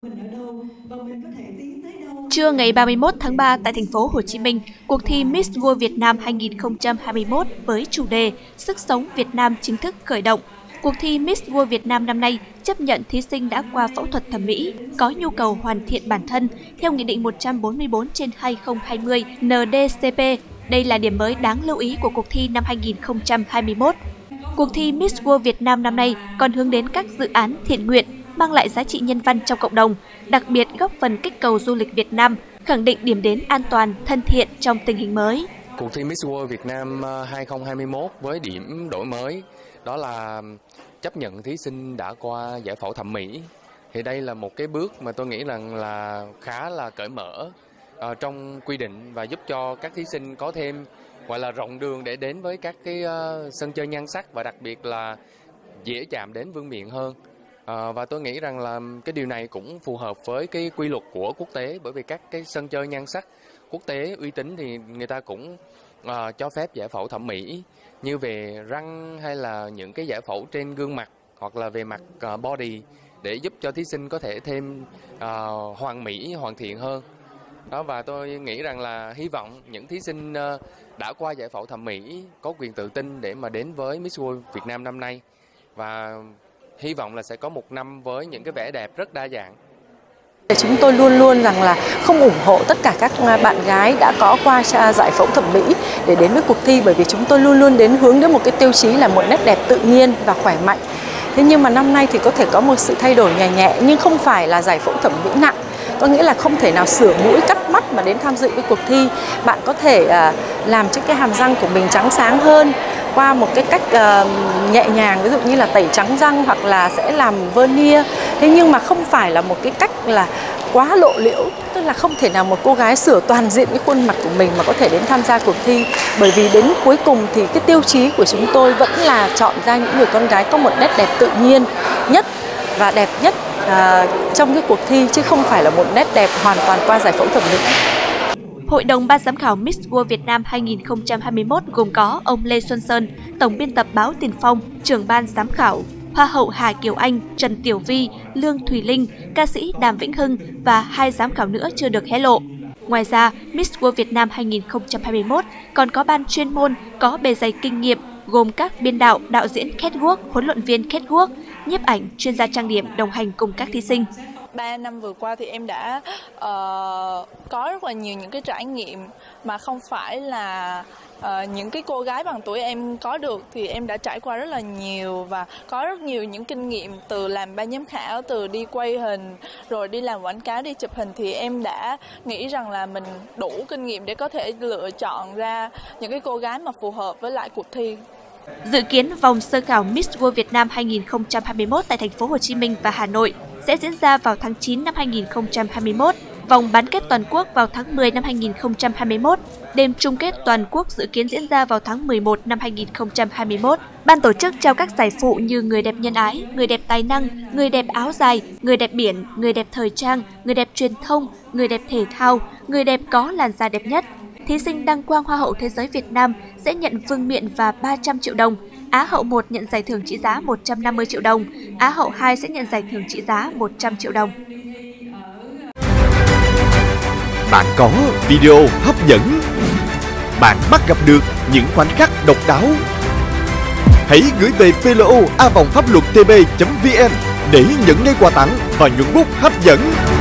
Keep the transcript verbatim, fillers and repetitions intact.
Trưa ngày ba mươi mốt tháng ba tại thành phố Hồ Chí Minh, cuộc thi Miss World Việt Nam hai nghìn không trăm hai mươi mốt với chủ đề Sức sống Việt Nam chính thức khởi động. Cuộc thi Miss World Việt Nam năm nay chấp nhận thí sinh đã qua phẫu thuật thẩm mỹ, có nhu cầu hoàn thiện bản thân theo Nghị định một trăm bốn mươi tư trên hai nghìn không trăm hai mươi N D C P. Đây là điểm mới đáng lưu ý của cuộc thi năm hai nghìn không trăm hai mươi mốt. Cuộc thi Miss World Việt Nam năm nay còn hướng đến các dự án thiện nguyện, mang lại giá trị nhân văn trong cộng đồng, đặc biệt góp phần kích cầu du lịch Việt Nam, khẳng định điểm đến an toàn, thân thiện trong tình hình mới. Cuộc thi Miss World Việt Nam hai nghìn không trăm hai mươi mốt với điểm đổi mới đó là chấp nhận thí sinh đã qua giải phẫu thẩm mỹ. Thì đây là một cái bước mà tôi nghĩ rằng là khá là cởi mở uh, trong quy định và giúp cho các thí sinh có thêm gọi là rộng đường để đến với các cái uh, sân chơi nhan sắc và đặc biệt là dễ chạm đến vương miện hơn. À, và tôi nghĩ rằng là cái điều này cũng phù hợp với cái quy luật của quốc tế, bởi vì các cái sân chơi nhan sắc quốc tế uy tín thì người ta cũng à, cho phép giải phẫu thẩm mỹ như về răng hay là những cái giải phẫu trên gương mặt hoặc là về mặt uh, body để giúp cho thí sinh có thể thêm uh, hoàn mỹ, hoàn thiện hơn. Đó, và tôi nghĩ rằng là hy vọng những thí sinh uh, đã qua giải phẫu thẩm mỹ có quyền tự tin để mà đến với Miss World Việt Nam năm nay, và hy vọng là sẽ có một năm với những cái vẻ đẹp rất đa dạng. Chúng tôi luôn luôn rằng là không ủng hộ tất cả các bạn gái đã có qua giải phẫu thẩm mỹ để đến với cuộc thi, bởi vì chúng tôi luôn luôn đến hướng đến một cái tiêu chí là một nét đẹp tự nhiên và khỏe mạnh. Thế nhưng mà năm nay thì có thể có một sự thay đổi nhẹ nhẹ, nhưng không phải là giải phẫu thẩm mỹ nặng. Có nghĩa là không thể nào sửa mũi, cắt mắt mà đến tham dự cái cuộc thi. Bạn có thể uh, làm cho cái hàm răng của mình trắng sáng hơn qua một cái cách uh, nhẹ nhàng, ví dụ như là tẩy trắng răng hoặc là sẽ làm vernier. Thế nhưng mà không phải là một cái cách là quá lộ liễu, tức là không thể nào một cô gái sửa toàn diện cái khuôn mặt của mình mà có thể đến tham gia cuộc thi. Bởi vì đến cuối cùng thì cái tiêu chí của chúng tôi vẫn là chọn ra những người con gái có một nét đẹp tự nhiên nhất và đẹp nhất À, trong cái cuộc thi, chứ không phải là một nét đẹp hoàn toàn qua giải phẫu thẩm mỹ. Hội đồng ban giám khảo Miss World Việt Nam hai nghìn không trăm hai mươi mốt gồm có ông Lê Xuân Sơn, tổng biên tập báo Tiền Phong, trưởng ban giám khảo, Hoa hậu Hà Kiều Anh, Trần Tiểu Vi, Lương Thùy Linh, ca sĩ Đàm Vĩnh Hưng và hai giám khảo nữa chưa được hé lộ. Ngoài ra, Miss World Việt Nam hai nghìn không trăm hai mươi mốt còn có ban chuyên môn có bề dày kinh nghiệm gồm các biên đạo, đạo diễn catwalk, huấn luyện viên catwalk, nhiếp ảnh, chuyên gia trang điểm đồng hành cùng các thí sinh. Ba năm vừa qua thì em đã uh, có rất là nhiều những cái trải nghiệm mà không phải là uh, những cái cô gái bằng tuổi em có được, thì em đã trải qua rất là nhiều và có rất nhiều những kinh nghiệm từ làm ban giám khảo, từ đi quay hình, rồi đi làm quảng cáo, đi chụp hình, thì em đã nghĩ rằng là mình đủ kinh nghiệm để có thể lựa chọn ra những cái cô gái mà phù hợp với lại cuộc thi. Dự kiến vòng sơ khảo Miss World Việt Nam hai nghìn không trăm hai mươi mốt tại thành phố Hồ Chí Minh và Hà Nội sẽ diễn ra vào tháng chín năm hai nghìn không trăm hai mươi mốt, vòng bán kết toàn quốc vào tháng mười năm hai nghìn không trăm hai mươi mốt, đêm chung kết toàn quốc dự kiến diễn ra vào tháng mười một năm hai nghìn không trăm hai mươi mốt. Ban tổ chức trao các giải phụ như người đẹp nhân ái, người đẹp tài năng, người đẹp áo dài, người đẹp biển, người đẹp thời trang, người đẹp truyền thông, người đẹp thể thao, người đẹp có làn da đẹp nhất. Thí sinh đăng quang Hoa hậu Thế giới Việt Nam sẽ nhận vương miện và ba trăm triệu đồng. Á hậu một nhận giải thưởng trị giá một trăm năm mươi triệu đồng. Á hậu hai sẽ nhận giải thưởng trị giá một trăm triệu đồng. Bạn có video hấp dẫn. Bạn bắt gặp được những khoảnh khắc độc đáo. Hãy gửi về pê lờ o a vòng pháp luật t b chấm v n để nhận ngay quà tặng và nhuận bút hấp dẫn.